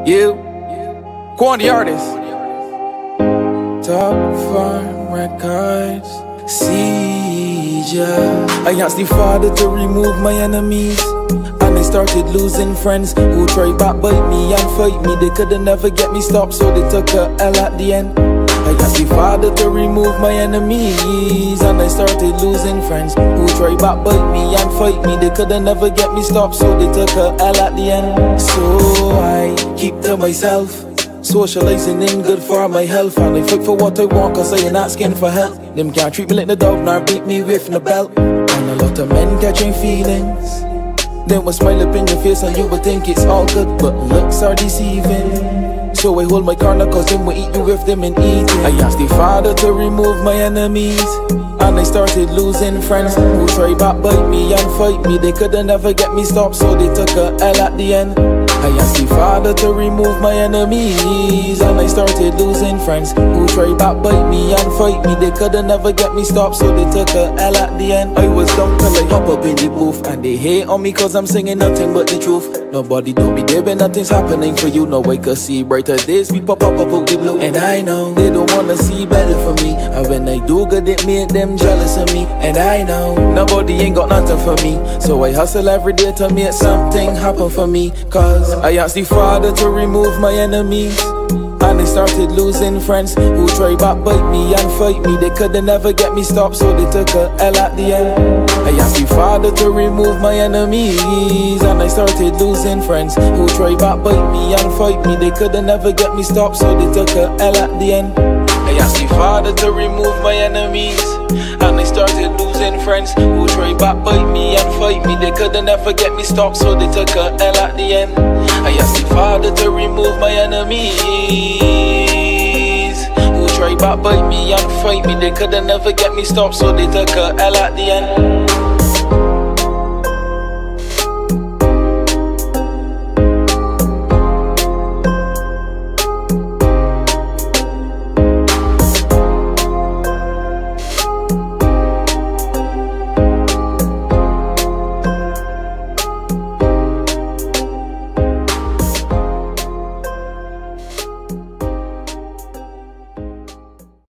You, Quan the artist. Top Farm Records. Seizure. I asked the Father to remove my enemies, and I started losing friends who tried backbite me and fight me. They couldn't never get me stopped, so they took a L at the end. I asked the Father to remove my enemies, and I started losing friends who tried backbite me and fight me. They couldn't never get me stopped, so they took a L at the end. So I keep to myself, socializing ain't good for my health, and I fight for what I want, cause I ain't asking for help. Them can't treat me like the dog, nor beat me with the belt. And a lot of men catching feelings, they will smile up in your face and you will think it's all good, but looks are deceiving. So I hold my corner, cause them will eat you with them and eat it. I asked the Father to remove my enemies, and I started losing friends who tried backbite me and fight me. They couldn't never get me stopped, so they took a L at the end. I asked the Father to remove my enemies, and I started losing friends who tried backbite me and fight me. They couldn't never get me stopped, so they took a L at the end. I was dumb till I hop up in the booth, and they hate on me cause I'm singing nothing but the truth. Nobody don't be there when nothing's happening for you. No, I could see brighter days, we pop up out the blue. And I know they don't wanna see better for me, and when I do good it make them jealous of me. And I know nobody ain't got nothing for me, so I hustle every day to make something happen for me. Cause I asked the Father to remove my enemies, and I started losing friends who tried backbite me and fight me. They couldn't never get me stopped, so they took a L at the end. I asked the Father to remove my enemies, and I started losing friends who tried backbite me and fight me. They couldn't never get me stopped, so they took a L at the end. I asked the Father to remove my enemies, and I started losing friends who tried backbite me and fight me. They couldn't never get me stopped, so they took a L at the end. I asked the Father to remove my enemies, who tried backbite me and fight me. They couldn't never get me stopped, so they took a L at the end.